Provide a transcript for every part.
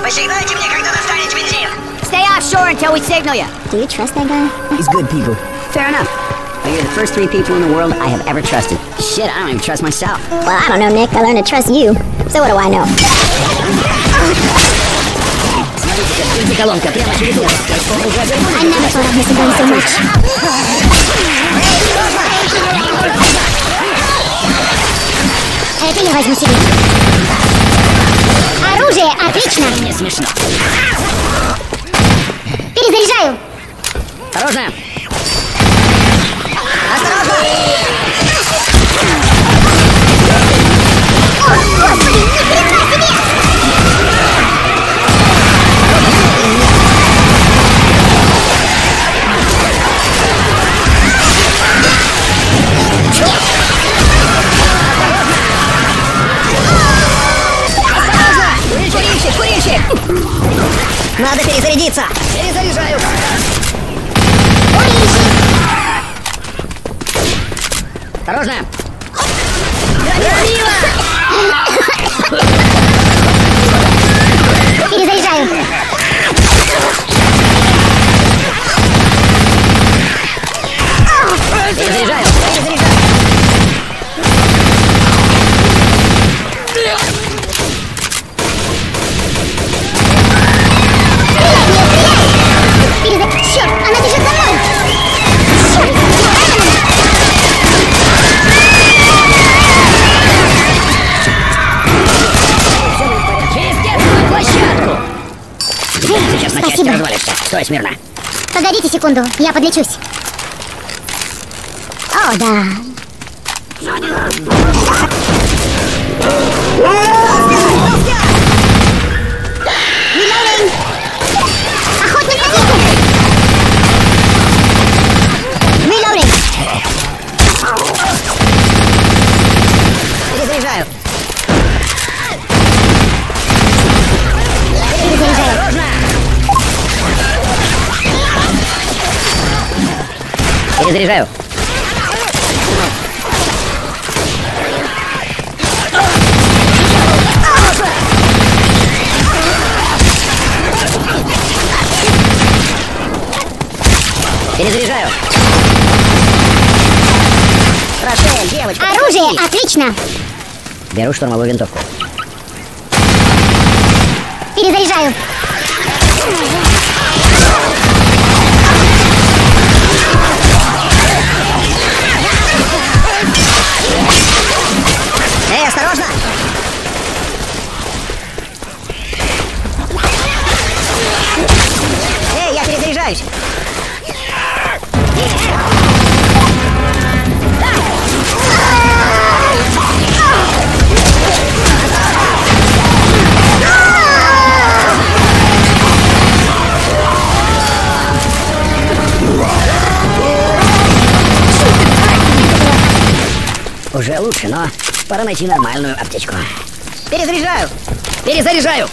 Посигнальте мне, когда достанете бензин. Stay offshore until we signal you. Do you trust that guy? He's good people. Fair enough. But you're the first 3 people in the world I have ever trusted. Shit, I don't even trust myself. Well, I don't know, Nick. I learned to trust you. So what do I know? I never thought I'd miss a gun so much. Это я возьму себе. Оружие, отлично. Не смешно. Перезаряжаю. Осторожно! О, господи, ни хрена себе! Курильщик! Надо перезарядиться! Перезаряжаю! Осторожно! Перезаряжаю. Перезаряжаю! Черт, она бежит за мной! Черт! Через детскую площадку! Сейчас на части Спасибо. развалишься. Стой смирно. Погодите секунду, я подлечусь. О, да. Reloading! Охотник на птицу! Reloading! Перезаряжаю! Перезаряжаю. Перезаряжаю! Перезаряжаю! Рошель, девочка! Оружие, отлично! Беру штурмовую винтовку. Перезаряжаю. Эй, осторожно! Эй, я перезаряжаюсь! Уже лучше, но пора найти нормальную аптечку. Перезаряжаю! Перезаряжаю!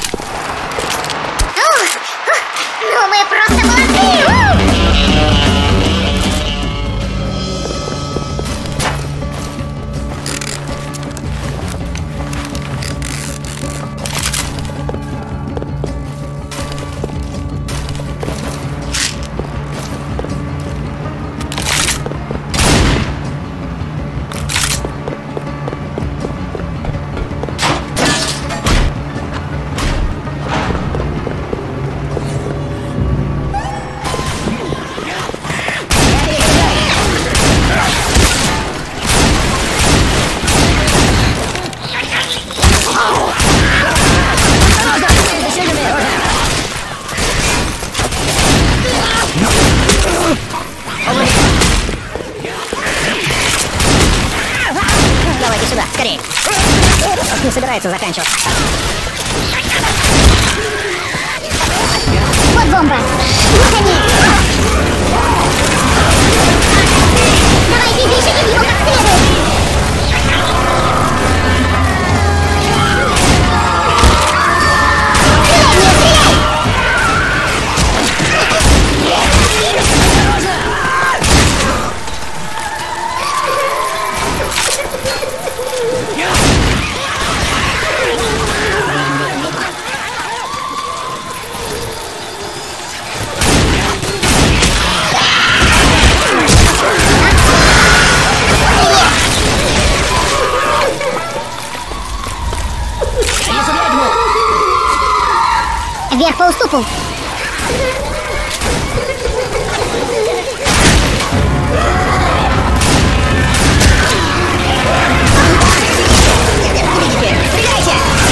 Ну мы просто молодцы! Давайте сюда, скорее! Не собирается заканчиваться. Вот бомба! Вот они! Давайте защитим его как следует! Вижу ведьму! Вверх по уступу. Стреляйте!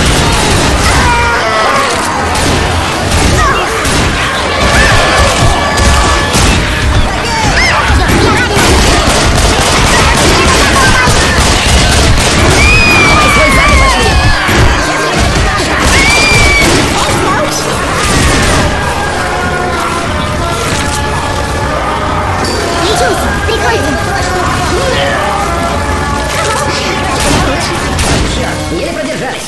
Лечусь! Прикройте! Еле продержались.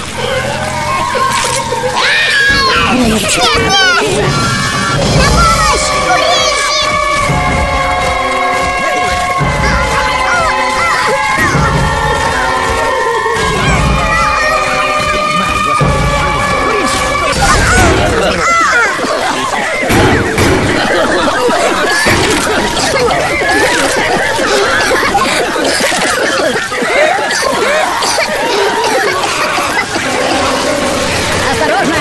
Нет, нет! На помощь! Курильщик! Осторожно!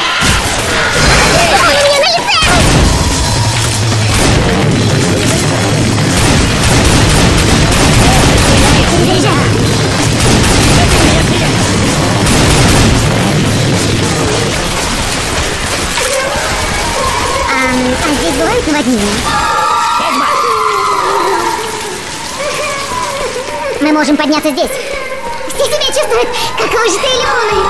Ой, мне на лице! Заряжаю. А здесь бывают наводнения? Мы можем подняться здесь. Все себя чувствуют, как выжатые лимоны.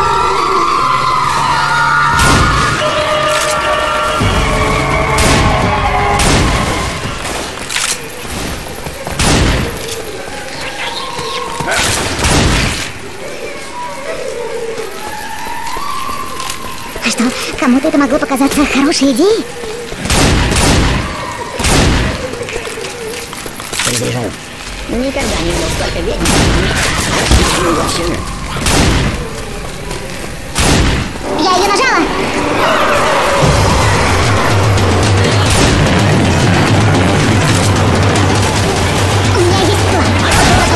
А что, кому-то это могло показаться хорошей идеей? Перезаряжаю. Никогда не видел столько ведьм. Я ее нажала. У меня есть план.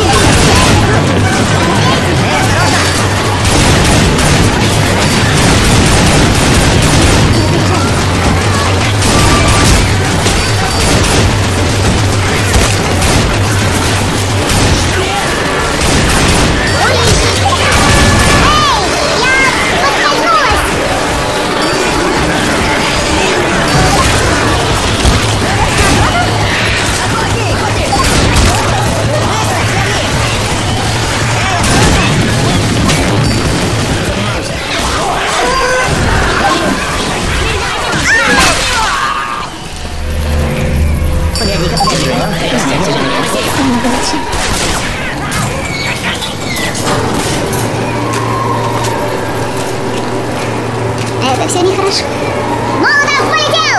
Это все нехорошо. Молотов полетел!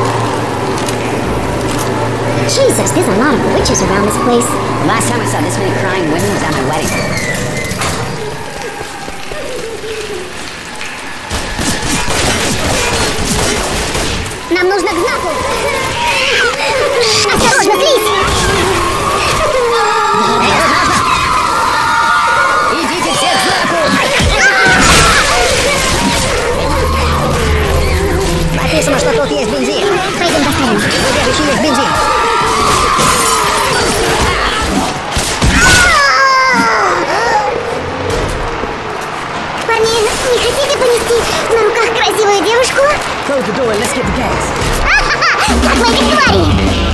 Jesus, there's a lot of witches around this place. Last time I saw this many crying women was at my wedding. Нам нужно к знаку. Осторожно, слизь! Идите все к знаку! Написано, что тут есть бензин. Пойдем достанем. В убежище есть бензин. Парни, не хотите понести на руках красивую девушку? Close the door and let's get the gas. Как в этой твари!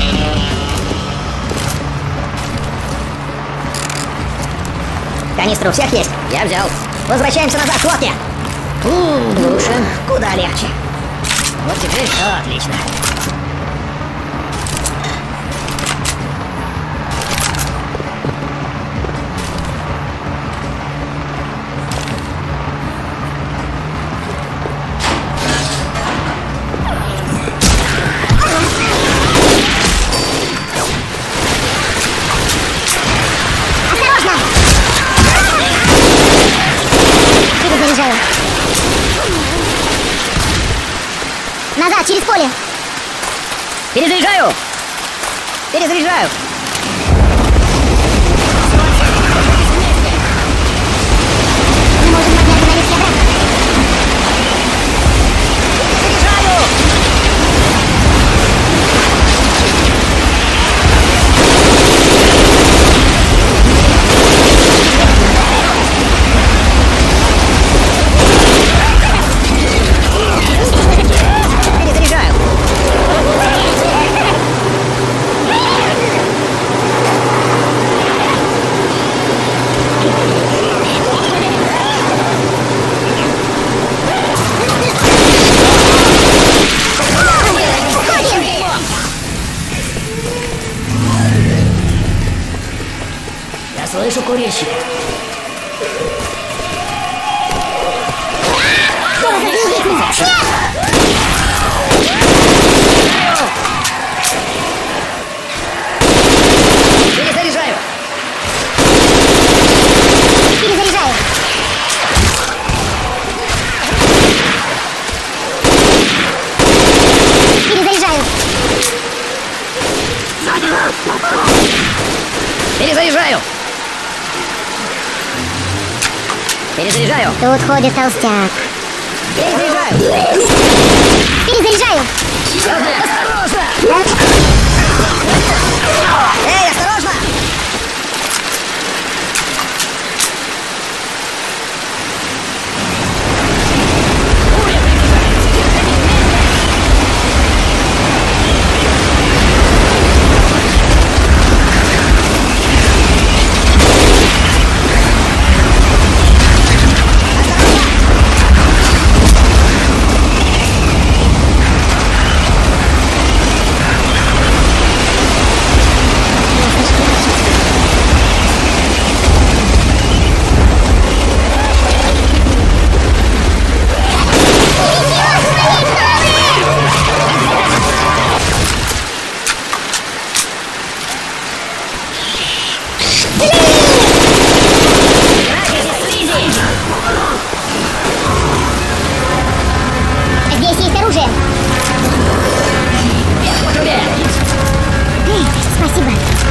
Канистры у всех есть? Я взял. Возвращаемся назад, хлопья. Лучше. Куда легче. Вот теперь все отлично. Осторожно! Перезаряжаю. Назад, через поле. Перезаряжаю! Перезаряжаю! Мы можем поднять Слышу курильщика. Перезаряжаю. Перезаряжаю. Перезаряжаю. Перезаряжаю. Перезаряжаю. Тут ходит толстяк. Перезаряжаю. Перезаряжаю. Осторожно! Эй, осторожно! Здесь есть оружие. Эй, спасибо.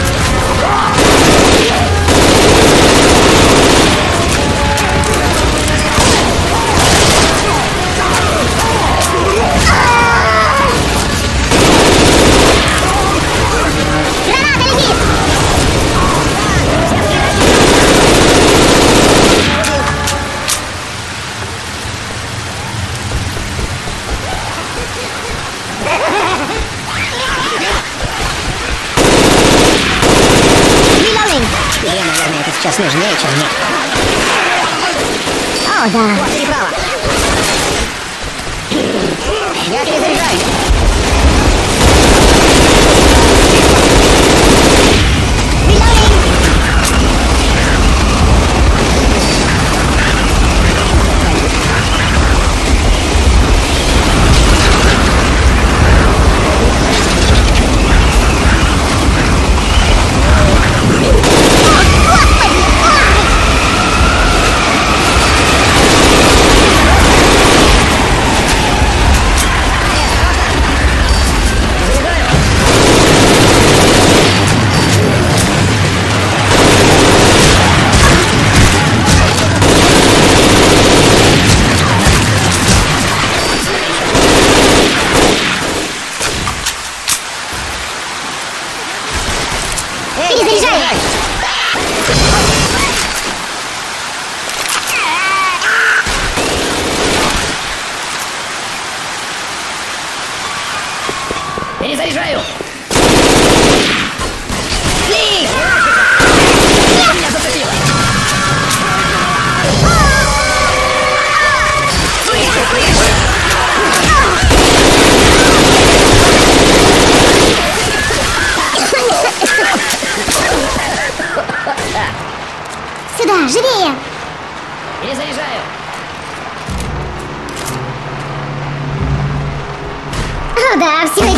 Граната летит! Reloading. Тебе, наверное, это сейчас нужнее, чем мне. О, да. Вот, переправа. Я перезаряжаю. Перезаряжаю. Перезаряжаю. Ли! Меня зацепило. Сюда, живее. Перезаряжаю. О, да, все